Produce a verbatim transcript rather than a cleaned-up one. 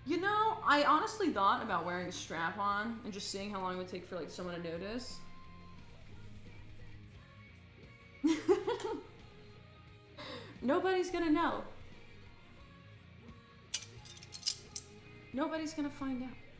You know, I honestly thought about wearing a strap on and just seeing how long it would take for like someone to notice. Nobody's gonna know. Nobody's gonna find out.